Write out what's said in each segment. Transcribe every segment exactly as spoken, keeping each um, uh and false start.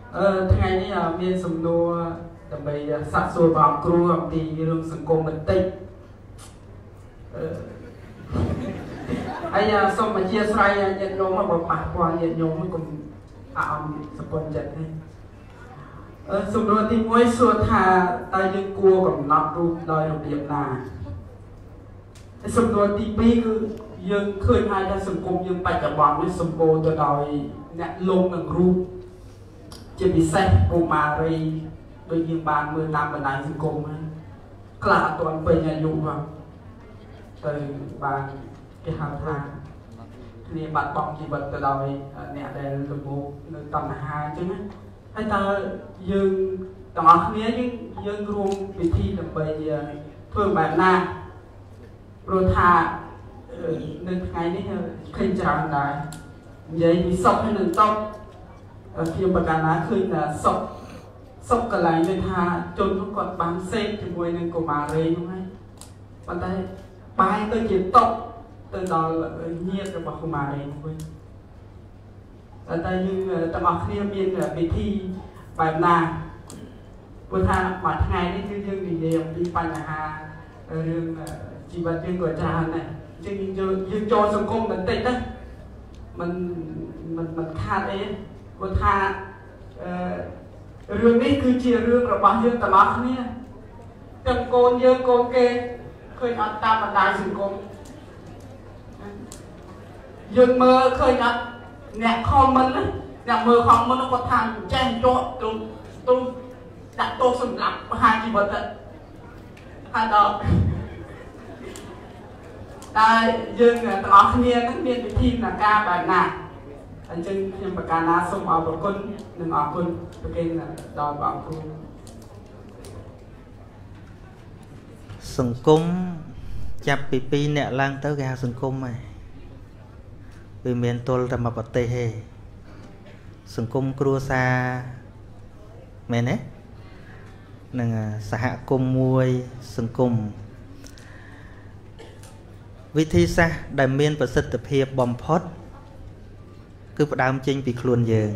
ờ ngàyนี้មានសំណួរដើម្បីសាកសួរបងគ្រូអំពីរឿងសង្គមបន្តិចអឺហើយសូមអធិស្ឋានញាតិញោមមកប៉ះពាល់ញាតិញោមកុំអោនសពន្ធចិត្តនេះអឺសំណួរទីមួយសួរថាតើយើងគួរកំណត់រូបដោយរបៀបណាសំណួរទីពីរគឺយើងឃើញហើយថាសង្គមយើងបច្ចុប្បន្ននេះសម្បូរទៅដោយអ្នកលងនឹងរូបជាពិសេសកុមារីដូចយើងបានមើលតាមបណ្ដាញសង្គមហ្នឹងខ្លះអត់ទាន់ពេញអាយុផងទៅបានគេហៅថាគ្នាបាត់បង់ជីវិតទៅដោយអ្នកដែលលំមុខនៅតណ្ហាអញ្ចឹងណាហើយតើយើងទាំងអស់គ្នាយើងយើងរួមពិធីដើម្បីធ្វើបែបណាព្រោះថានៅថ្ងៃនេះឃើញច្រើនដែរនិយាយពីសុខហើយនឹងតុកខ្ញុំប្រកាសណាឃើញថាសុខសុខកន្លែងនេះថាជនគាត់បានសេពជាមួយនឹងកុមារីនោះហើយប៉ុន្តែបែរទៅជាតុកទៅដល់ញាតិរបស់កុមារីនោះវិញតែយើងទាំងអស់គ្នាមានវិធីបែបណាព្រោះថាមួយថ្ងៃនេះគឺយើងនិយាយអំពីបញ្ហារឿងជីវិតយើងក៏ច្រើនដែរអញ្ចឹងយើងយើងចូលសង្គមបន្តិចណាมันมันมันខាតអីព្រោះថាអឺរឿងនេះគឺជារឿងរបស់យើងទាំងអស់គ្នាទាំងកូនយើងកូនគេឃើញអត់តាមបណ្ដាញសង្គមយើងមើលឃើញអត់អ្នកខមមិនអ្នកមើលខមមិនគាត់ថាចេះចោទទៅទៅដាក់ទោសសម្រាប់បហាជីវិតហើយដល់តែយើងទាំងអស់គ្នានឹងមានវិធីនៃការបែបណាអញ្ចឹងខ្ញុំប្រកាសណាសូមអរគុណនិងអរគុណប្រគេនដល់បងគ្រូសង្គមចាប់ពីពីរអ្នកឡើងទៅគេហៅសង្គមហើយវាមានទល់តែមួយប្រទេសទេសង្គមគ្រួសារមែនទេនឹងសហគមន៍មួយសង្គមវិធីសាស្ត្រដែលមានប្រសិទ្ធភាពបំផុតគឺផ្ដើមចេញពីខ្លួនយើង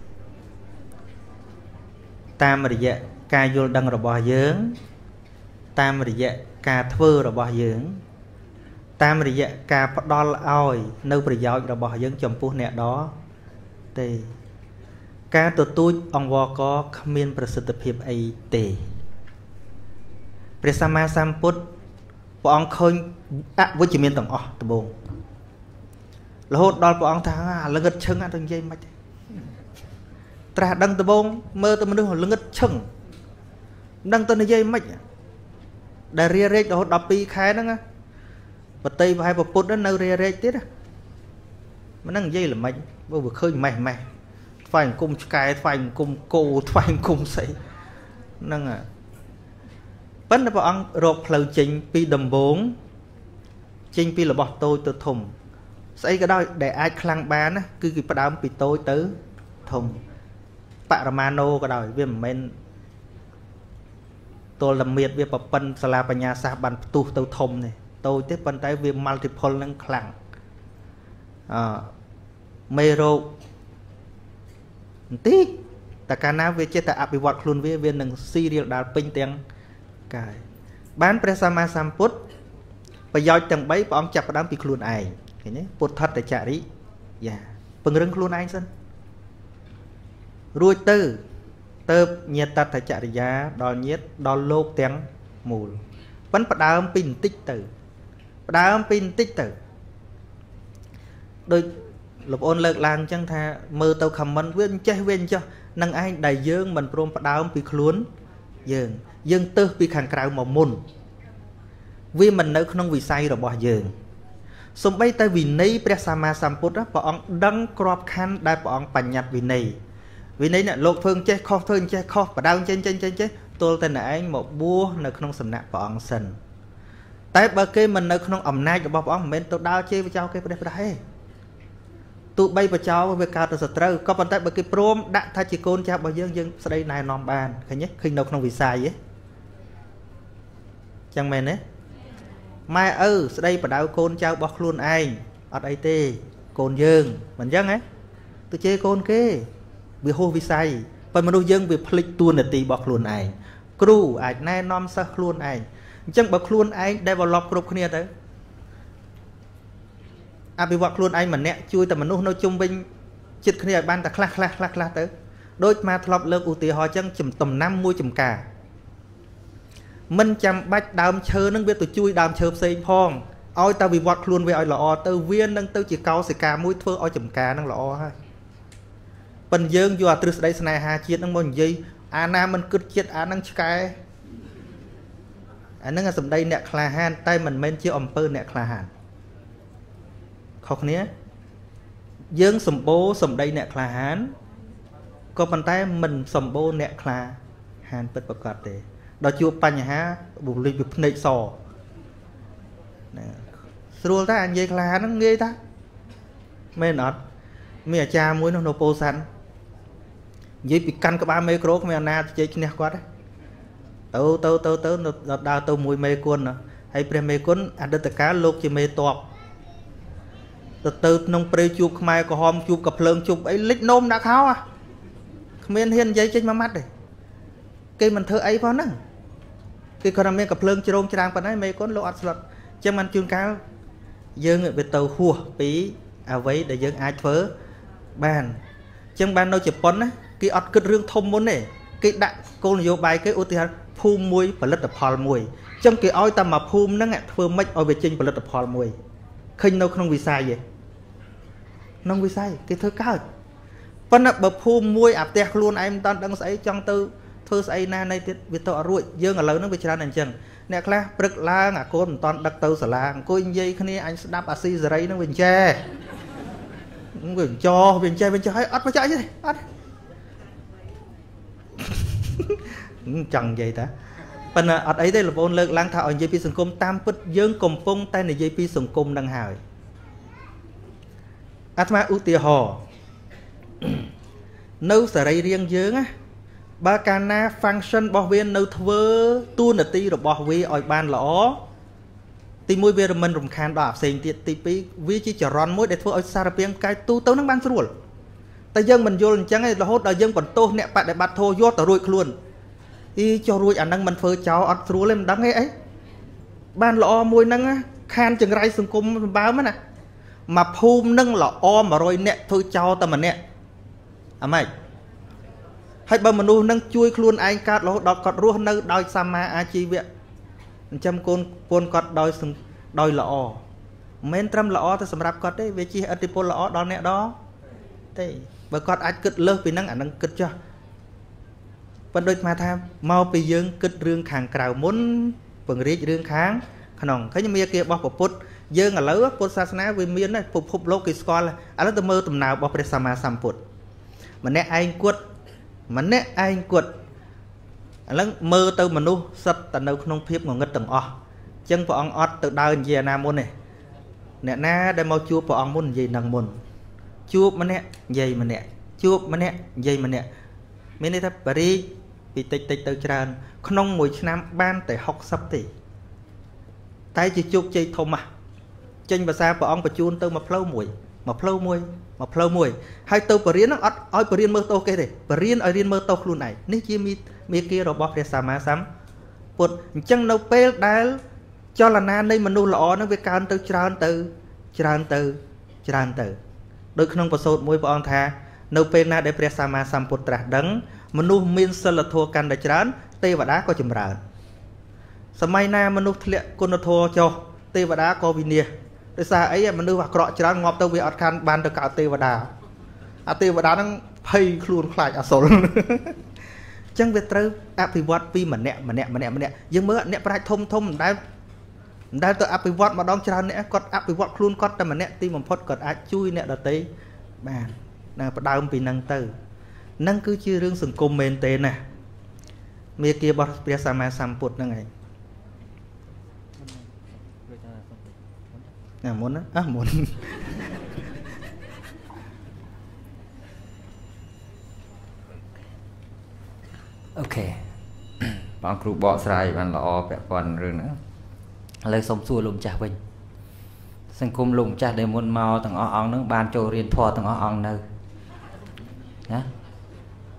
តាមរយៈការយល់ដឹងរបស់យើងតាមរយៈការធ្វើរបស់យើងតាមរយៈការផ្ដល់ឲ្យនៅប្រយោជន៍របស់យើងចំពោះអ្នកដទៃការទទូចអង្វរកគ្មានប្រសិទ្ធភាពអីទេព្រះសម្មាសម្ពុទ្ធព្រះអង្គឃើញអវិជ្ជមានទាំងអស់ដំបូងរហូតដល់ព្រះអង្គថាល្ងឹតឈឹងអត់ទៅនិយាយមិនទេត្រាស់ដឹងដំបូងមើលទៅមនុស្សល្ងឹតឈឹងមិនដឹងទៅនិយាយមិនដែលរារែករហូតដល់ពីរខែហ្នឹងបតីប្រហែលពុទ្ធនៅរារែកទៀតមិនដឹងនិយាយល្មិចបើវាឃើញម៉េះម៉េះថ្វាយអង្គមឆ្កែថ្វាយអង្គមគោថ្វាយអង្គមស្អីហ្នឹងប៉ុន្តែព្រះអង្គរកផ្លូវចេញពីដំបូងចេញពីរបស់តូចទៅធំស្អីក៏ដោយដែលអាចខ្លាំងបានណាគឺគេផ្ដើមពីតូចទៅធំបរមាណូក៏ដោយវាមិនមែនទល់តែមៀតវាប្រប៉ិនសាលាបញ្ញាសាស្ត្របានផ្ទុះទៅធំទេតូចទេប៉ុន្តែវា multiple នឹងខ្លាំងអឺមេរោគបន្តិចតែកាលណាវាចេះតែអភិវឌ្ឍខ្លួនវាវានឹងស៊ីរៀលដាល់ពេញទាំងកាយបានព្រះសម្មាសម្ពុទ្ធប្រយោជន៍ទាំងបីព្រះអង្គចាប់ផ្ដើមពីខ្លួនឯងឃើញទេពុទ្ធតចរិយាពង្រឹងខ្លួនឯងសិនរួចទៅទៅញាតតចរិយាដល់ញាតដល់លោកទាំងមូលប៉ុន្តែផ្ដើមពីបន្តិចទៅផ្ដើមពីបន្តិចទៅដូចលោកប្អូនលើកឡើងអញ្ចឹងថាមើលទៅ comment វាអញ្ចេះវាអញ្ចោះនឹងឯងដែលយើងមិនព្រមផ្ដើមពីខ្លួនយើងយើងទៅពីខាងក្រៅមកមុនវាមិននៅក្នុងវិស័យរបស់យើងសូម្បីតែវិន័យព្រះសម្មាសម្ពុទ្ធព្រះអង្គដឹងក្របខណ្ឌដែលព្រះអង្គបញ្ញត្តិវិន័យវិន័យនេះលោកធ្វើចេះខុសធ្វើចេះខុសបដៅចេញចេញចេញចេះទល់តែណែឯងមកបួសនៅក្នុងសំណាក់ព្រះអង្គសិនតែបើគេមិននៅក្នុងអំណាចរបស់ព្រះអង្គមិនមែនទៅដើរជេរបចោគេប្រទេសប្រទេសទេទោះបីបចោវាកើតទៅសត្រូវក៏ប៉ុន្តែបើគេព្រមដាក់ថាជាកូនចាស់របស់យើងយើងស្ដីណែនាំបានឃើញទេឃើញនៅក្នុងវិស័យទេចឹងមែនទេម៉ែឪស្ដីបដៅកូនចៅរបស់ខ្លួនឯងអត់អីទេកូនយើងមិនចឹងហ៎ទៅជេរកូនគេវាហួសវិស័យ bởi mà nuôi dân về phịch tuôn là tì bọc luôn ai cru ai nay nom sa luôn ai chẳng bọc luôn ai develop group kia tới à bị bọc luôn ai mà nè chuiแต่ មនុស្ស នៅ ជុំ វិញ ចិត្ត គ្នា ឲ្យ បាន តែ ខ្លះ ខ្លះ ខ្លះ ខ្លះ ទៅ ដូច មក ធ្លាប់ លើក ឧទាហរណ៍ ចឹង ចំណាំ មួយ ចំការ មិន ចាំ បាច់ ដើម ឈើ នឹង វា ទៅ ជួយ ដើម ឈើ ផ្សេង ផង ឲ្យ តែ វិវត្ត ខ្លួន វា ឲ្យ ល្អ ទៅ វា នឹង ទៅ ជា កោសិកា មួយ ធ្វើ ឲ្យ ចំការ នឹង ល្អ ហើយ ប៉ុន្តែ យើង យក អា ទ្រឹស្ដី ស្នេហា ជាតិ នឹង មក និយាយ អា ណា មិន គិត ជាតិ អា នឹង ឆ្កែ អា នឹង សម្ដី អ្នក ក្លាហាន តែ មិន មែន ជា អំពើ អ្នក ក្លាហាន ខុស គ្នា យើង សម្បូរ សម្ដី អ្នក ក្លាហាន ក៏ ប៉ុន្តែ មិន សម្បូរ អ្នក ក្លាហាន ពិត ប្រកប ទេ ដល់ ជួប បញ្ហា បុលិច វា ភ្នែក ស ណា ស្រួល តែ និយាយ ក្លាហាន ហ្នឹង ងាយ តា មែន អត់ មាន អាចារ្យ មួយ នោះ នៅ ពោធិ៍សាត់ និយាយ ពី កាន់ ក្បាល មេក្រូ គ្មាន អាណា ជែក ឈ្នះ គាត់ ទៅ ទៅ ទៅ ទៅ ដើរ ទៅ មួយ មេគុណ ហើយ ព្រះ មេគុណ អតីតកាល លោក ជា មេតប ទៅ ទៅ ក្នុង ព្រៃ ជួប ខ្មែរ ក្រហម ជួប កភ្លើង ជួប អី លិច នោម ដាក់ ខោ អា គ្មាន ហ៊ាន និយាយ ចេញ មួយ ម៉ាត់ ទេ គេ មិន ធ្វើ អី ផង ហ្នឹង គេ គាត់ មាន កភ្លើង ជ្រង ច្រាង ប៉ុណ្ណេះ មេគុណ លោក អត់ ស្លុត ចឹង មិន ជួន កាល យើង វា ទៅ ហួស ពី អ្វី ដែល យើង អាច ធ្វើ បាន ចឹង បាន នៅ ជប៉ុន ណា គេ អត់ គិត រឿង ធំ មុន ទេ គេ ដាក់ គោល នយោបាយ គេ ឧទាហរណ៍ ភូមិ មួយ ផលិតផល មួយ ចឹង គេ ឲ្យ តែ មក ភូមិ ហ្នឹង ធ្វើ ម៉េច ឲ្យ វា ចេញ ផលិតផល មួយ ឃើញ នៅ ក្នុង វិស័យ ទេ ក្នុង វិស័យ គេ ធ្វើ កើត ប៉ុន្តែ បើ ភូមិ មួយ អា ផ្ទះ ខ្លួន ឯង មិន តាន់ ដឹង ស្អី ចង់ ទៅ ធ្វើ ស្អី ណា នៃ ទៀត វា ទៅ អត់ រួច យើង ឥឡូវ ហ្នឹង វា ច្រើន អញ្ចឹង អ្នក ខ្លះ ព្រឹក ឡើង អា កូន មិន តាន់ ដឹក ទៅ សាលា អង្គុយ និយាយ គ្នា អញ ស្ដាប់ អាស៊ីសេរី ហ្នឹង វា ចែ វា ចោ វា ចែ វា ចែ ឲ្យ អត់ បច្ចៈ ទេ អត់ ចង់ និយាយ តា ប៉ុន្តែ អត់ អី ទេ លោកប្អូន លើក ឡើង ថា ឲ្យ និយាយ ពី សង្គម តាម ពិត យើង កំពុង តែ និយាយ ពី សង្គម នឹង ហើយ អាត្មា ឧទាហរណ៍ នៅ សរីរាង្គ យើង ណា បើ កាលណា function របស់ វា នៅ ធ្វើ តួនាទី របស់ វា ឲ្យ បាន ល្អ ទី មួយ វា មិន រំខាន ដល់ ផ្សេង ទៀត ទី ពីរ វា ជា ចរន្ត មួយ ដែល ធ្វើ ឲ្យ សារពាង្គ កាយ ទូ ទៅ នឹង បាន ស្រួល តែ យើង មិន យល់ អញ្ចឹង ឯង រហូត ដល់ យើង បន្ទោស អ្នក បដិបត្តិ ធម៌ យក ទៅ រួច ខ្លួន អី ចុះ រួច អា នឹង មិន ធ្វើ ចោល អត់ ស្រួល ទេ មិន ដឹង ទេ អី បាន ល្អ មួយ ហ្នឹង ខាន ចង្រៃ សង្គម សម្បើម ណា មក ភូមិ នឹង ល្អ một trăm នាក់ ធ្វើ ចោល តែ ម្នាក់ អា ម៉េច ហើយ បើ មនុស្ស នឹង ជួយ ខ្លួន ឯង កើត រហូត ដល់ គាត់ រស់ នៅ ដោយ សម្មា អាជីវៈ អញ្ចឹង កូន ពូន គាត់ ដោយ ដោយ ល្អ មិន ត្រឹម ល្អ ទៅ សម្រាប់ គាត់ ទេ វា ជា ឥទ្ធិពល ល្អ ដល់ អ្នក ដល់ ទេ បើ គាត់ អាច គិត លើស ពី ហ្នឹង អា នឹង គិត ចោះ ប៉ុន្តែ ដូច មក ថា មក ពី យើង គិត រឿង ខាង ក្រៅ មុន ពង្រីក រឿង ខាង ក្នុង ឃើញ មាន គា របស់ ពុទ្ធ យើង ឥឡូវ ពុទ្ធ សាសនា វា មាន ណា ពិភព លោក គេ ស្គាល់ ឥឡូវ ទៅ មើល ដំណើរ របស់ ព្រះ សម្មាសម្ពុទ្ធ ម្នាក់ ឯង គត់ ម្នាក់ ឯង គត់ ឥឡូវ មើល ទៅ មនុស្ស សិត តែ នៅ ក្នុង ភាព ងងឹត ទាំង អស់ ចឹង ព្រះអង្គ អត់ ទៅ ដើរ និយាយ អាណា មុន ទេ អ្នក ណា ដែល មក ជួប ព្រះអង្គ មុន និយាយ នឹង មុន ជួប ម្នាក់ និយាយ ម្នាក់ ជួប ម្នាក់ និយាយ ម្នាក់ មាន ន័យ ថា បរិយ ពី តិច តិច ទៅ ច្រើន ក្នុង មួយ ឆ្នាំ បាន តែ 60 ទេ តែ ជា ជោគជ័យ ធំ ណាស់ ចេញ ភាសា ព្រះអង្គ បញ្ជូន ទៅ មក ផ្លូវ មួយ មក ផ្លូវ មួយ មក ផ្លូវ មួយ ហើយ ទៅ បរិញ្ញា អត់ ឲ្យ បរិញ្ញា មើល ទោស គេ ទេ បរិញ្ញា ឲ្យ រៀន មើល ទោស ខ្លួន ឯង នេះ ជា មេគា របស់ ព្រះ សម្មាសម្ពុទ្ធ អញ្ចឹង នៅ ពេល ដែល ចលនា នៃ មនុស្ស ល្អ នឹង វា កើន ទៅ ច្រើន ទៅ ច្រើន ទៅ ច្រើន ទៅ ដោយ ក្នុង ប្រសូត មួយ ព្រះអង្គ ថា នៅ ពេល ណា ដែល ព្រះ សម្មាសម្ពុទ្ធ ត្រាស់ ដឹង មនុស្ស មាន សិលធម៌ កាន់ តែ ច្រើន ទេវតា ក៏ ចម្រើន សម័យ ណា មនុស្ស ធ្លាក់ គុណធម៌ ចុះ ទេវតា ក៏ វិនាស ដោយ សារ អី មនុស្ស អាក្រក់ ច្រើន ងាប់ ទៅ វា អត់ ខាន បាន ទៅ កើត ទេវតា អា ទេវតា នឹង ភ័យ ខ្លួន ខ្លាច អសុរ ចឹង វា ត្រូវ អភិវឌ្ឍ ពី ម្នាក់ ម្នាក់ ម្នាក់ ម្នាក់ យើង មើល អ្នក ប្រាជ្ញ ធំ ធំ ដែល ដែល ទៅ អភិវឌ្ឍ ម្ដង ច្រើន អ្នក គាត់ អភិវឌ្ឍ ខ្លួន គាត់ តែ ម្នាក់ ទី បំផុត គាត់ អាច ជួយ អ្នក ដទៃ បាន ណា ផ្ដើម ពី នឹង ទៅ នឹង គឺជា រឿង សង្គម មែន ទេ ណា មេគា របស់ ព្រះ សម្មាសម្ពុទ្ធ ហ្នឹង ឯង ណា មុន ណា អើ មុនអូខេ បង គ្រូ បក ស្រាយ បាន ល្អ ពាក់ព័ន្ធ រឿង ហ្នឹង ឥឡូវ សូម សួរ លោកម្ចាស់ វិញ សង្គម លោកម្ចាស់ ដែល មុន មក ទាំង អស់ អង្គ ហ្នឹង បាន ចូល រៀន ធម៌ ទាំង អស់ អង្គ នៅ ណា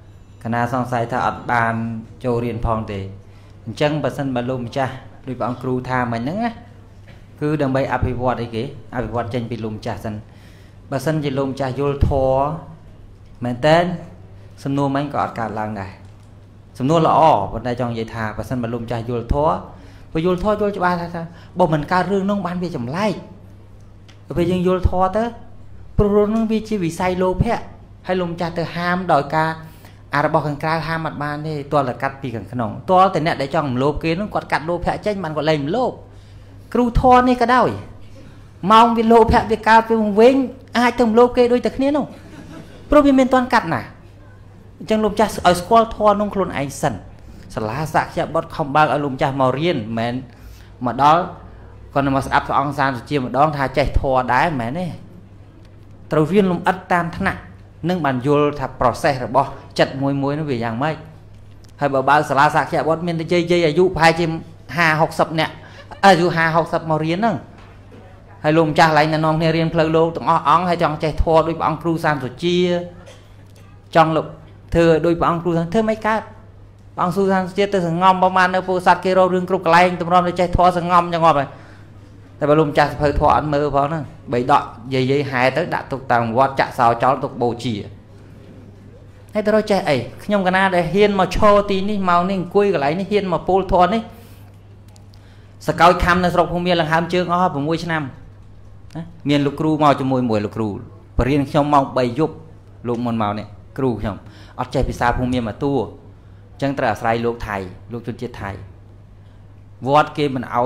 คณะสงสัยถ้าอัดบานโจเรียนพองเตจังประสันบรรลุมจ้าโดยบางครูทามันนั่งนะคือดังใบอภิวัตไอ้เก๋อภิวัตจังไปลุมจ้าสันประสันจะลุมจ้าโยลทอเหมือนเต้นสำนวนมันก็อัดการล้างได้สำนวนละอ้อวันใดจองใหญ่ทาประสันบรรลุมจ้าโยลทอพอโยลทอโยลจะบ้าท่าบอกมันการเรื่องน้องบ้านไปจำไล่ไปยังโยลทอเต้ปรุงน้องวิจิวิไซโลเพะให้ลุมจ้าเตอห้ามดอยกาอาระบอกกันกลางห้ามมัดบานนี่ตัวละกัดปีกันขนมตัวแต่เนี่ยได้จ้องโลเกน้องกดกัดโลเพะเจ้ามันก็เลยโลบครูทอนี่ก็ได้มองวิโลเพะวิกาไปเว้งอาจจะโลเกโดยแต่เนี้ยน้องเพราะวิเมนตอนกัดน่ะจังลุมจ้าเอาสควอลทอน้องโคลนไอซันสลาสักจะบดคอมบางเอาลุมจ้ามาเรียนแมนมาดอลก่อนมาอัพองซานสุจีมาดองทาใจทอได้แมนนี่เราเรียนลุมอัดตามถนัดนึ่งบันโยลทับ process หรือบ่จัดมวยมวยนั่นเป็นอย่างไม่ให้บ่าวบ่าวสลาสักแค่บดมันจะเจยอายุภายจิมห้าหกสิบเนี่ยอายุห้าหกสิบมาเรียนนั่งให้ลงจากอะไรนั่นน้องเนี่ยเรียนเพลโลต้องอ้องให้จังใจทอด้วยบังครูซานสุจีจังลุเธอด้วยบังครูเธอไม่กล้าบังครูซานสุจีเธอสังงอมประมาณในโพสัตเกโรเรื่องกรุกไลน์ตำรวจในใจทอสังงอมจังงอไปแต่บรรลุจากเพลทออันมือพอนั่งใบดอกใหญ่ๆหายtớiดักตุกต่างวัดจะสาวจ้าตุกโบจีให้ตัวเราใจไอ้ขยมกันนะได้เฮียนมาโชว์ตีนี่เมานี่คุยกับไรนี่เฮียนมาปูทอนนี่สกาวคำในสระพงเมียหลังหามเชือกอ้อผมมวยชนะเมียนลูกครูเมาจะมวยมวยลูกครูปริญญาขยมเมาใบยุบลูกมันเมาเนี่ยครูขยมอัดใจพิซาพงเมียมาตู้จังตราสายลูกไทยลูกจุนเจียไทยวอดเกมมันเอา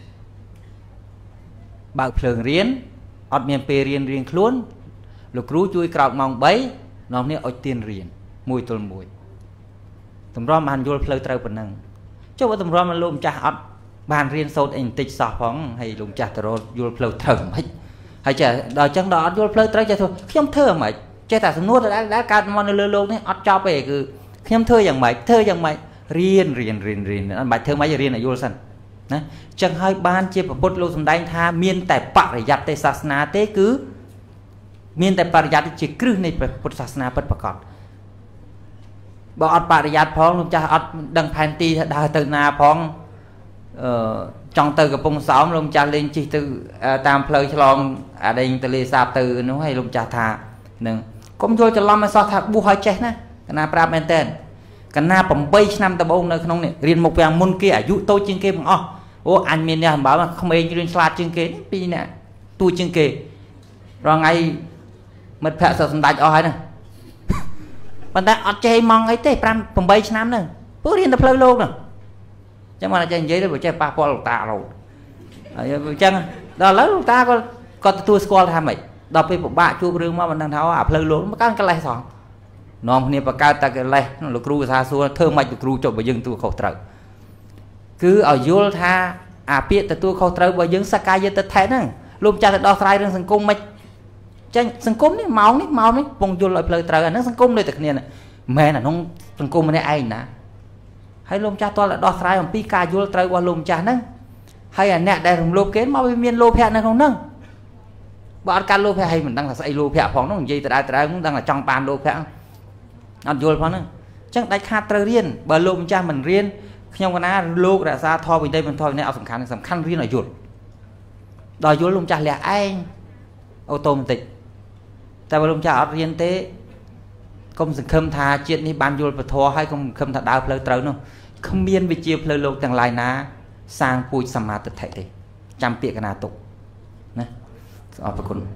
บางเพลิงเรียนอดเมียนเปเรียนเรียนคล้วนลูกครูช่วยกรอกมองใบน้องเนี่ยเอาเตียนเรียนมวยตัวมวยตำรวจมันโยนเพลิงเตาปนังเจ้าว่าตำรวจมันลมจ่าอดบานเรียนโซนเองติดสอบของให้ลมจ่าตำรวจโยนเพลิงเถิงไหมให้จ่าดอยจังดอดโยนเพลิงเตาจ่าทั่วขยมเธอไหมจ่าแต่สมมติแล้วแล้วการมันเรือโลกนี่อดจอไปคือขยมเธออย่างไหมเธออย่างไหมเรียนเรียนเรียนเรียนอันหมายเธอไม่จะเรียนอะโยนสันนะจังให้บ้านเจ็บปวดโลสมได้ท่าเมียนแต่ปริยัติแต่ศาสนาเต้คือเมียนแต่ปริยัติจิตครึ่งในพุทธศาสนาเปิดประกอบบอกอัดปริยัติพ้องลุงจะอัดดังแผ่นตีดาวตื่นนาพ้องจองตื่นกับปงสาวลุงจะเล่นจิตตื่นตามเพลย์ฉลองอะไรยิงตะเลสาบตื่นนู้ให้ลุงจะทาหนึ่งก้มโยจะล้อมมาสอดทับบูหอยเจนะกันนาปราบแมนเทนกันนาผมไปนำตะบงในขนมเนี่ยเรียนมุกอย่างมุนเกียอายุโตจริงเกมอ๋อโอ้อันมีเนี่ยบอกว่าเขาไม่เรียนสลาดจริงเกนี่ปีเนี่ยตัวจริงเกรอไงมันแผลสะสมได้อ๋อให้นะปัญหาอัดใจมองไอ้เต้ปรำผมไปน้ำนึงผู้เรียนแต่เพลย์โลกนึงจังมันจะยังไงได้บอกใจปากพอลูกตาเราจังđóแล้วลูกตาก็ก็ตัวสกอลทำไมดอกไปผมบ้าชูเรื่องว่ามันนั่งเท้าอ่ะเพลย์โลกมันก็กันไรสองน้องเนี่ยประกาศตะกันเลยลูกครูซาซัวเธอไม่ลูกครูจบไปยังตัวเขาเต๋อคือเอาโยลธาอาเปียแต่ตัวเขาเต๋อไปยังสกายยันตะแทนนั่งลุมจ่าแต่ดอกไตรเรื่องสังคมไม่จังสังคมนี่เมานี่เมานี่ปงโยลเลยเพลย์เต๋อนั่งสังคมเลยแต่เนี่ยน่ะแม่น่ะน้องสังคมมันได้ไอ้นะให้ลุมจ่าตัวละดอกไตรของปีกาโยลเต๋อว่าลุมจ่านั่งให้อันเนี่ยได้ของโลเกนมาไปเมียนโลแพนั่งของนั่งบอกการโลแพให้มันตั้งแต่ไอโลแพของน้องยี่แต่ได้แต่ได้cũngตั้งแต่จังปานโลแพอันโยลพอนั่งจังได้ขาดเตอเรียนบอลลูมจ้ามันเรียนขยมกันนะลูกแต่ซาทอไปได้เป็นทอเนี่ยเอาสำคัญสำคัญเรียนหน่อยหยุดดอยโยลลูมจ้าแหละไอ้ออโตมันติดแต่บอลลูมจ้าเรียนเต้ก็มันสังคมทาเจ็ดนี่บานโยลปะทอให้ก็มันคมทาดาวเพลย์เต๋อเนาะขมิ้นไปเจียเพลย์โลกต่างลายนะสร้างปุยสมาติไทยเลยจำเปียกนาตุกนะเอาไปคน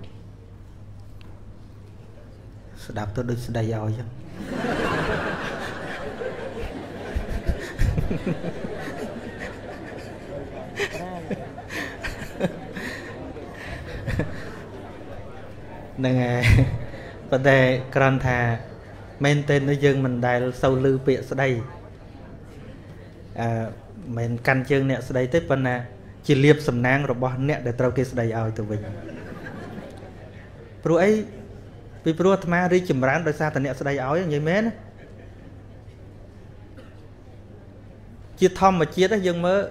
สดับตัวดึกสดายยาวยังนั่นไงประเดี๋ยวกรันธาเมนเทนได้ยังมันได้เสาลือเปียสดายเหมือนกันเชิงเนี่ยสดายเต้ปนะจีเลียบสำนักระบบเนี่ยเดี๋ยวเราเกสดายเอาตัววิ่งปลุกไอ้ปีปลุกธรรมะริจิมร้านโดยซาแต่เนี่ยสดายเอาอย่างไรแม่นะจีทอมมาจีได้ยังเมื่อ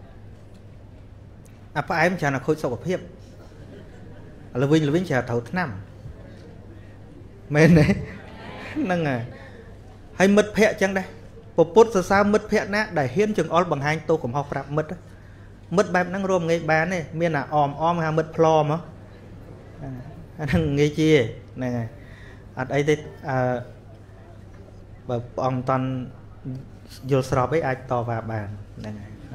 อ่ะป้าไอ้มันจะน่ะคุยสกับเพียบเราวิ่งเราวิ่งจะเท่าทั้งน้ำแม่เนี่ยนั่งไงใ hay mất phẹ chẳng đây bộ phút sao sao mất phẹ nè để hiến chừng all bằng hai tô cùng học rap mất mất bài năng rôm ngay bán này miền là om om ha mất plo mà thằng nghe chia này ở đây thì và ông toàn vô sờ với ai to và bàn này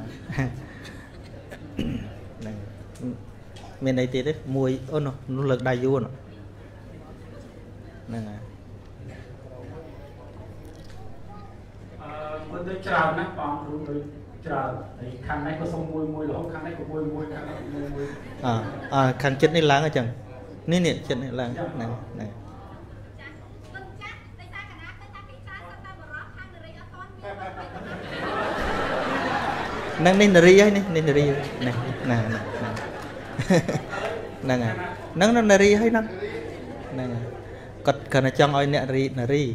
miền này thì đấy mùi ôn nó nỗ lực đại du nó này mình tôi chào nè bọn chúng tôi chào khăn này có sông mùi mùi lỗ khăn này có mùi mùi khăn này mùi mùi à à khăn chết này láng ở chẳng ní nè chết này láng này này năng nên nari ấy nên nari này nè nè nè nè năng năng nari hay năng nè cật cần là trong oi nè nari nari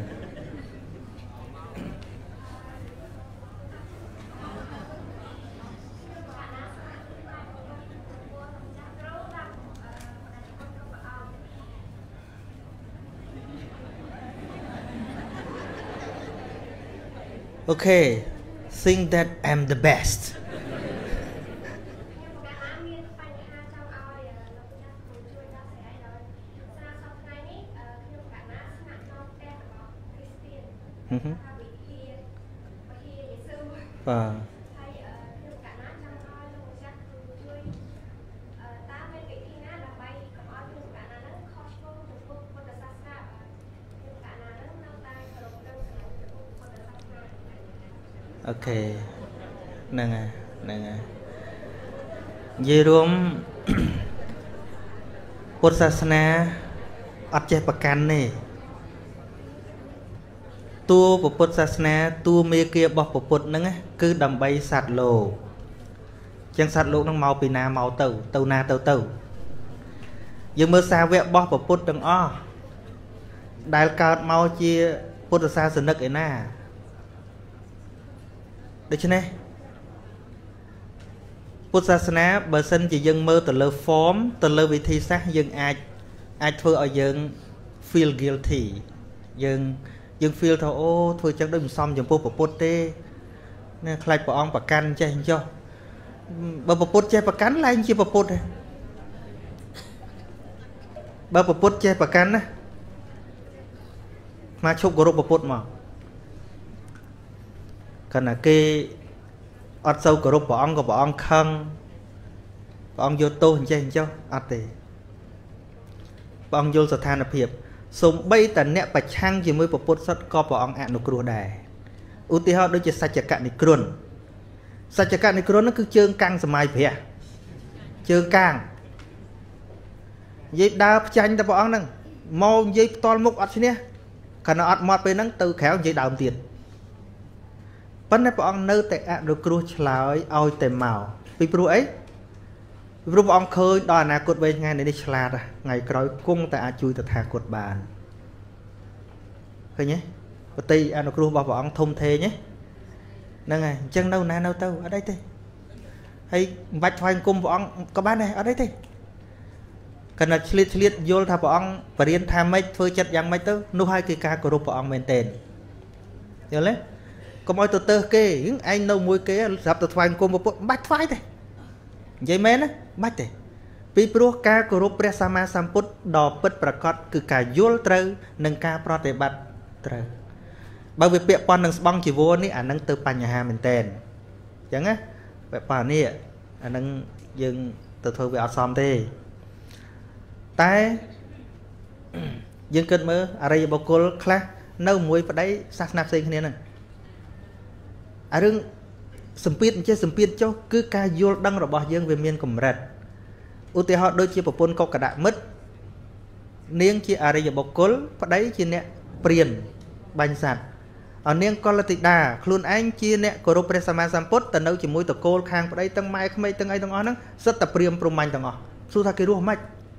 okay think that I'm the best và ok nè nè nè dây rùm Phậtศาสนา អត់ចេះប្រកាន់ទេតួពុទ្ធសាសនាតួមេគារបស់ពុទ្ធហ្នឹងគឺដើម្បីសត្វលោកចឹងសត្វលោកហ្នឹងមកពីណាមកទៅទៅណាទៅទៅយើងមើលសាវករបស់ពុទ្ធទាំងអស់ដែលកើតមកជាពុទ្ធសាសនិកឯណាដូច្នេះពុទ្ធសាសនាបើសិនជាយើងមើលទៅលើ form ទៅលើវិធីសាស្ត្រយើងអាចអាចធ្វើឲ្យយើង feel guilty យើងយើង feel ថាអូធ្វើចឹងដូចមិនសមចំពោះពុទ្ធទេណាខ្លាចព្រះអង្គប្រកាន់ចេះអញ្ចោះបើពុទ្ធចេះប្រកាន់ឡើងជាពុទ្ធទេបើពុទ្ធចេះប្រកាន់ណាមកឈប់គោរពពុទ្ធមកគណៈគេអត់សូវគោរពព្រះអង្គក៏ព្រះអង្គខឹងព្រះអង្គយកទោសអញ្ចេះអញ្ចោះអត់ទេព្រះអង្គយល់ស្ថានភាពសូម្បីតែអ្នកប្រឆាំងជាមួយពុទ្ធសិទ្ធក៏ព្រះអង្គអនុគ្រោះដែរឧទាហរណ៍ដូចជាសច្ចកនិក្រណសច្ចកនិក្រណនោះគឺជើងកាំងសម័យព្រះជើងកាំងនិយាយដើរផ្ចាញ់តែព្រះអង្គហ្នឹងមកនិយាយផ្ទាល់មុខអត់ឈ្នះខណៈអត់មកពេលហ្នឹងទៅក្រៅនិយាយដើមទៀតប៉ុន្តែព្រះអង្គនៅតែអនុគ្រោះឆ្លើយឲ្យតែមកពីព្រោះអីពីព្រោះព្រះអង្គឃើញដល់អនាគតវែងថ្ងៃនេះឆ្លាតថ្ងៃក្រោយគង់តែអាចជួយតថាគតបានឃើញទេបតីអនុគ្រោះរបស់ព្រះអង្គធំធេងហ្នឹងហើយអញ្ចឹងនៅណានៅទៅអត់អីទេហើយមិនបាច់ថ្វាយគុំព្រះអង្គក៏បានដែរអត់អីទេគណៈឆ្លៀតឆ្លៀតយល់ថាព្រះអង្គបរៀនថាម៉េចធ្វើចិត្តយ៉ាងម៉េចទៅនោះហើយគឺការគោរពព្រះអង្គមែនទែនយល់ទេកុំឲ្យទៅទើសគេឯងនៅមួយគេស្រាប់តែថ្វាយគុំពុទ្ធមិនបាច់ថ្វាយទេនិយាយមែនណាបាច់ទេពីព្រោះការគោរពព្រះសម្មាសម្ពុទ្ធដ៏ពិតប្រាកដគឺការយល់ត្រូវនិងការប្រតិបត្តិត្រូវបើវាពាក់ព័ន្ធនឹងស្បង់ជីវរនេះអានឹងទៅបញ្ហាមែនតែនអញ្ចឹងណាពាក់ព័ន្ធនេះអានឹងយើងទៅធ្វើវាអត់សមទេតែយើងគិតមើលអរិយបុគ្គលខ្លះនៅមួយប្តីសាសនាផ្សេងគ្នាហ្នឹងអារឿងសម្ពាធអញ្ចេះសម្ពាធចុះគឺការយល់ដឹងរបស់យើងវាមានកម្រិតឧទាហរណ៍ដូចជាប្រពន្ធកុកដមិត្តនាងជាអរិយបុគ្គលប្តីជាអ្នកព្រានបាញ់សត្វអនាងកលតិតាខ្លួនឯងជាអ្នកគោរពព្រះសម្មាសម្ពុទ្ធទៅនៅជាមួយតកូលខាងប្តីទាំងម៉ែក្មេកទាំងអីទាំងអស់ហ្នឹងសិតតែព្រាមព្រំមាញ់ទាំងអស់សួរថាគេរស់ម៉េច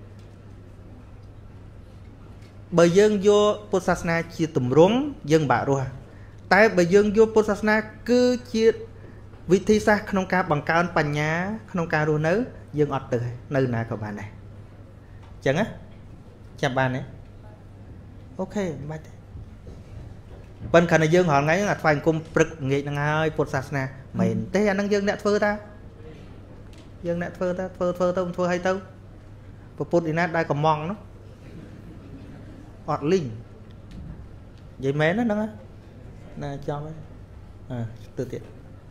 បើយើងយកពុទ្ធសាសនាជាទម្រង់យើងបាក់រស់តែបើយើងយកពុទ្ធសាសនាគឺជាវិធីសាស្ត្រក្នុងការបង្កើនបញ្ញាក្នុងការរស់នៅយើងអត់ទៅនៅណាក៏បានដែរអញ្ចឹងណាចាំបានទេអូខេមិនបាច់ទេ bên khả năng dương họ ngay là phải cùng bực nghĩ năng hai Phật sát na mình thế anh đang dương nẹt phơ ta dương nẹt phơ ta phơ phơ tông phơ hay tông Phật đi nát đây còn mong nó ọt linh vậy mến nó nó nè cho đấy à từ tiện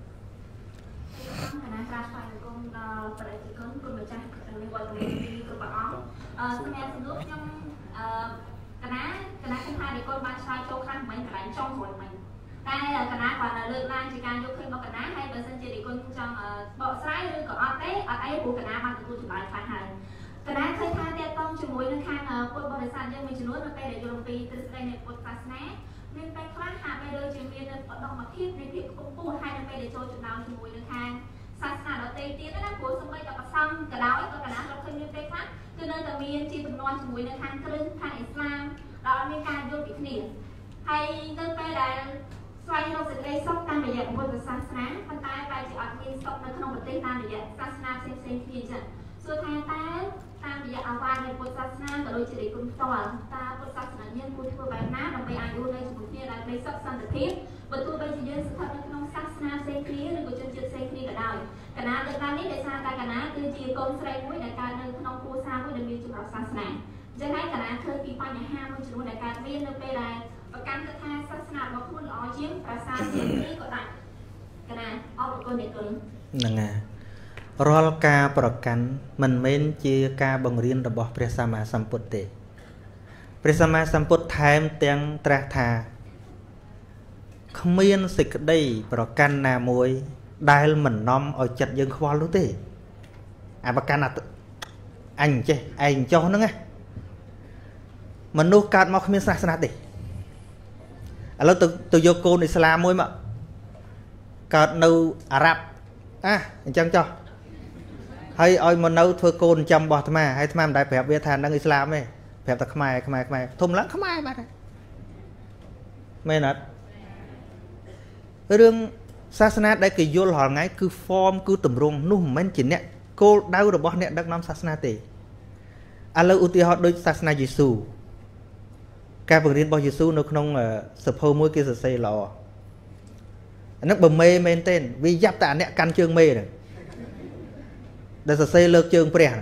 cái ná cái ná thứ hai thì con ban sai châu khăn mình phải đánh trong rồi mình cái là cái ná còn là lượn lan chỉ càng vô khi mà cái ná hay là sân chơi thì con trong bộ trái rồi có ở đấy ở đấy của cái ná ban từ từ lại phải hành cái ná khơi tha tê tông cho mối năng khang quân bờ sàn nhưng mình chỉ nói là cây để dùng pi từ đây này một phát ná nên tay khoát hạ bây giờ chỉ miền ở đông mà khiếp nên việc công phu hai năm cây để cho chụp nào cho mối năng khang sát sàn ở tây tiến đó của sông bay gặp xong cái đáo có cái ná nó khơi như tay khoát cho nên là miền chỉ tụi nói cho mối năng khang kêu khang Islam đó làการโยนปิดหนีให้เดินไปได้สวายเราจะได้ซอกตามระยะบนศาสนาคนตายไปจะอดมีซอกในขนมประเทศตามระยะศาสนาเซนเซนที่จะส่วนทางตาตามระยะอาวาในบนศาสนาก็โดยจะได้คุณต่อตาบนศาสนาเนี่ยคุณทั่วไปนะเราไปอายุในสมุทรเนี่ยเราไปซอกสันติภาพบนตัวไปจะยืนสถาบันขนมศาสนาเซนที่หรือก็จนจุดเซนที่ก็ได้ขณะเดินทางนี้ได้ทราบการขณะคือจีกรมแสดงไว้ในการเดินขนมปูซาไว้ในมีจุดศาสนาจะให้ขณะเคยปีปัญญาห้ามันจะรู้ในการเรียนในไปได้ประกันกระทาศาสนาบางคนอ๋อเชี่ยงประสาทเสียงนี้ก็ได้ขณะเอาไปคนเด็กคนนั่นไงรอลกาประกันมันเม้นจีกาบังเรียนระบบพระสัมมาสัมพุทธเตพระสัมมาสัมพุทธไทม์เตียงตรัสธาขมิ้นสิกได้ประกันนามวยได้เหมือนน้อมเอาจัดยังควารู้เตอ่ะประกันอ่ะอันเจอันเจ้านั่งไงมันนูการมาขมิ้นศาสนาเตแล้วตัวตัวโยโกนอิสลามมวยมั้งการนูอาหรับอ่ะจังจ้าให้เอามันนูทัวโกนจำบ่ทำไมให้ทำไมได้แบบเวียดทานนั่งอิสลามไหมแบบตะขมายขมายขมายทุ่มแล้วขมายมาได้ไม่นัดเรื่องศาสนาได้กี่โยลหอไงคือฟอร์มคือตุ่มรงนุ่มมันจินเนี่ยโกดาวระบบเนี่ยดักน้ำศาสนาเตอะไรอุติหะโดยศาสนาเยซูการฝึกเรียนบอเยซูในขนมสะโพกมวยกิสเซลล์อันนั้นบ่เมย์เมนเต้นวิยับแต่อันเนี้ยกันเชิงเมย์เลยแต่สเซเลิกเชิงเปรี้ย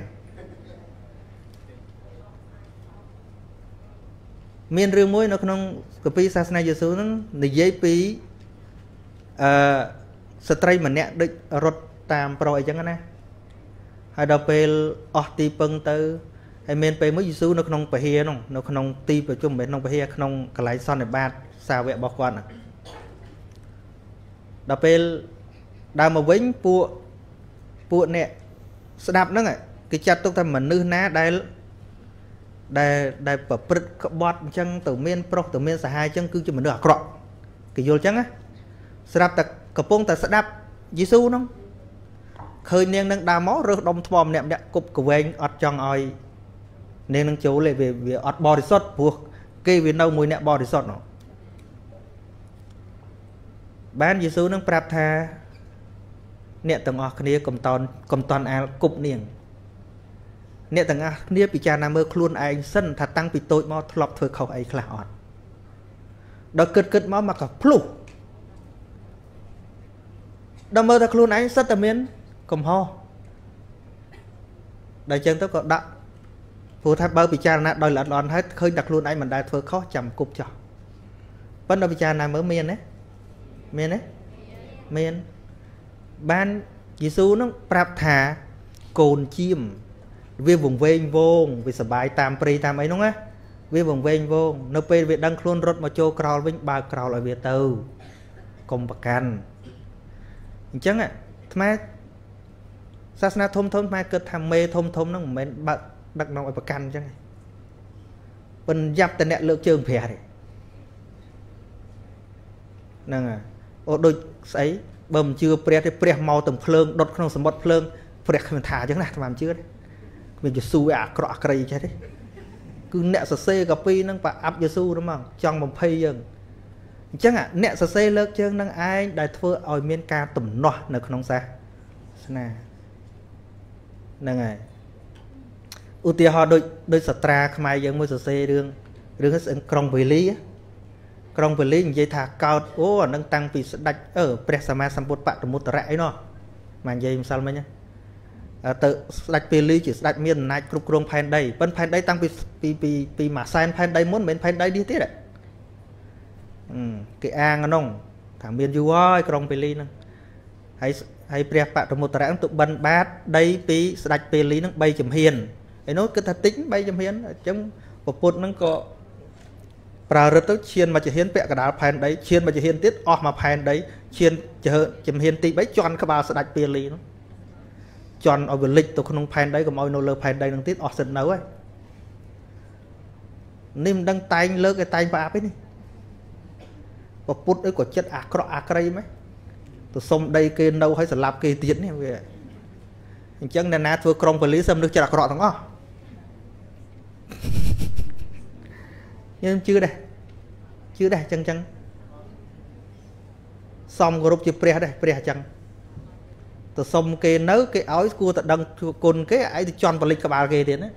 เมียนเรื่องมวยในขนมกับปีศาสนาเยซูนั้นในเย้ปีสตรีมันเนี้ยได้รถตามโปรยจังนะให้เราไปออกตีปังเตอไอเมนไปเมื่อยิสูในขนมไปเฮียน้องในขนมตีไปจุ่มไปน้องไปเฮียขนมกระไรซ่อนในบ้านสาวเวะบอกวันอ่ะเราไปดาวมาวิ่งปูปูเนี่ยสดับนั่งไงกิจจัดต้องทำเหมือนนื้อน้าได้ได้ได้เปิดปรึกบอดจังตัวเมียนโปรตัวเมียนสหายจังคือจะเหมือนเดือดกรอกกิโยจังอ่ะสดับแต่กระโปรงแต่สดับยิสูน้องเคยเนียงนั่งดามอเรื่องดมทอมเนี่ยเนี่ยกบกระเวงอดจังออยเนียงนั่งโจเลยvề vềอดบริสุทธิ์พวกเกี่ยวกับเรามวยเนี่ยบริสุทธิ์เนาะบ้านยิสูนั่งปรับทาเนี่ยต่างออกนี้กลมตอนกลมตอนอากบเนียงเนี่ยต่างอ่ะเนี่ยปีจานาเมื่อคลุนไอสั้นถ้าตั้งปีโตมอทลบเธอเขาไอคลาอดดอกเกิดเกิดมอมากับพลุดอกเมื่อถ้าคลุนไอสั้นแต่เมียนกลมห่อได้เชิงต้องก็ดักผู้ทับเบอร์ปีจานาโดยหลัดหลอนให้เคยดักคลุนไอมันได้เธอเขาจำกุบจ่อปั้นดอกปีจานาเมื่อเมียนเนี่ยเมียนเนี่ยเมียนบ้านยิสูนั่งปรับถาโกนจิ้มเวียวงเวงวงวิสบายตามปรีตามไอ้น้องอะเวียวงเวงวงนเปย์เวดังคลุนรถมาโจกรอลวิ่งบากรอลเอาเวียเตอกรมประกันจังอะทำไมศาสนาทมทมมาเกิดทำเมทมทมนั่งเหมือนบักดักน้องเอาประกันจังไงเป็นยับแต่เนี่ยเลือกเชิงเพียร์นั่งอะโอ้โดยใส่บ่มเชื่อเปรี้ยที่เปรี้ยเมาตึงเพลิงดดขนมสมบัติเพลิงเปรี้ยมันถ่ายจังนะทำไมเชื่อมันจะสู้อะกรอกกระไรใช่ไหมคือเนสเซ่กับปีนั่งปะอัพจะสู้นะมั้งจังบ่มเพย์ยังจังอ่ะเนสเซ่เลิกเชิงนั่งไอ้ได้เพื่อเอาเมียนกาตุ่มหน่อในขนมซะนะนั่งไงอุติหะโดยโดยสตราขมายยังมือเซ่เรื่องเรื่องสิ่งกรองเวลีក្រុងពលីនិយាយថាកោតអូអានឹងតាំងពីស្ដេចអឺព្រះសម្មាសម្ពុទ្ធបតមុត្តរៈអីនោះមកនិយាយម្សិលមិញទៅស្ដេចពលីជាស្ដេចមានអំណាចគ្រប់គ្រងផែនដីប៉ុន្តែផែនដីតាំងពីពីពីពីមួយសែនផែនដីមុនមិនមែនផែនដីនេះទៀតគេអាងក្នុងថាមានយូរហើយក្រុងពលីហ្នឹងហើយហើយព្រះបតមុត្តរៈហ្នឹងទៅបិណ្ឌបាតដីពីស្ដេចពលីហ្នឹងបីចំហៀនឯនោះគិតថាតិចបីចំហៀនអញ្ចឹងពុទ្ធហ្នឹងក៏ប្រើរឹតទៅឈានមកចំហៀនពាក់កណ្ដាលផែនដីឈានមកចំហៀនទៀតអស់មកផែនដីឈានចំហៀនទីបីជន់ក្បាលស្ដេចពលីហ្នឹងជន់ឲ្យវាលិចទៅក្នុងផែនដីកុំឲ្យនៅលើផែនដីហ្នឹងទៀតអស់សិននៅហើយនេះមិនដឹងតែងលើកឲ្យតែងប្រអាប់ទេនេះពុទ្ធអីក៏ចិត្តអាក្រក់អាក្រៃហ្មងទៅសុំដីគេនៅឲ្យស្លាប់គេទៀតនេះវាអញ្ចឹងអ្នកណាធ្វើក្រុងពលីសឹមនឹកចិត្តអាក្រក់ទាំងអស់យើងជឿដែរជឿដែរអញ្ចឹងអញ្ចឹងសំគោរពជាព្រះដែរព្រះអញ្ចឹងទៅសុំគេនៅគេឲ្យគួរតែដឹងគុណគេឯងទៅជន់បលិចក្បាលគេទៀតណាអ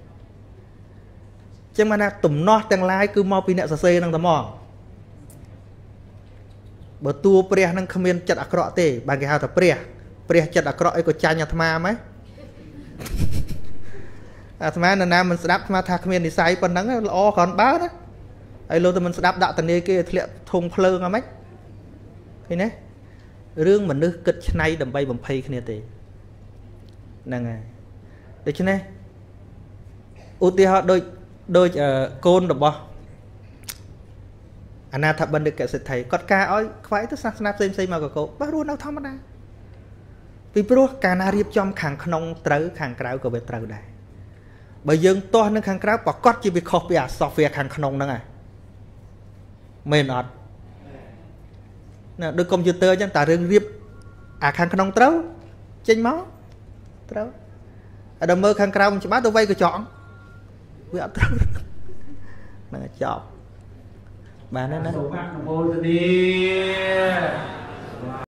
ញ្ចឹងមកណាទំនាស់ទាំងឡាយគឺមកពីអ្នកសរសេរហ្នឹងតែមកបើតួព្រះនឹងគ្មានចិត្តអាក្រក់ទេបានគេហៅថាព្រះព្រះចិត្តអាក្រក់អីក៏ចាញ់អាត្មាម៉េចអាត្មានៅណាមិនស្ដាប់អាត្មាថាគ្មាននិស័យប៉ុណ្ណឹងល្អគ្រាន់បើណាហើយលោកតែមិនស្ដាប់ដាក់តនីគេធ្លាក់ធុងភ្លើងហ្មងឃើញទេរឿងមនុស្សគិតឆ្នៃដើម្បីបំភ័យគ្នាទេហ្នឹងហើយដូច្នេះឧទាហរណ៍ដូចដូចកូនរបស់អនាថបណ្ឌិតកសិទ្ធិគាត់ការឲ្យខ្វាយទៅសាសនាផ្សេងផ្សេងមកកកបោះរស់នៅធម្មតាពីព្រោះកាលណារៀបចំខាងក្នុងត្រូវខាងក្រៅក៏វាត្រូវដែរបើយើងទាស់នៅខាងក្រៅប្រកាសជាវាខុសពីអា software ខាងក្នុងហ្នឹងហ่ะមែនអត់ណាដូចកុំព្យូទ័រអញ្ចឹងតែរឿងរៀបអាខាងក្នុងត្រូវចេញមកត្រូវហើយដល់មើលខាងក្រៅមិនច្បាស់ទៅវៃកញ្ចក់វាអត់ត្រូវហ្នឹងចប់បានហើយណាសូមអនុមោទនា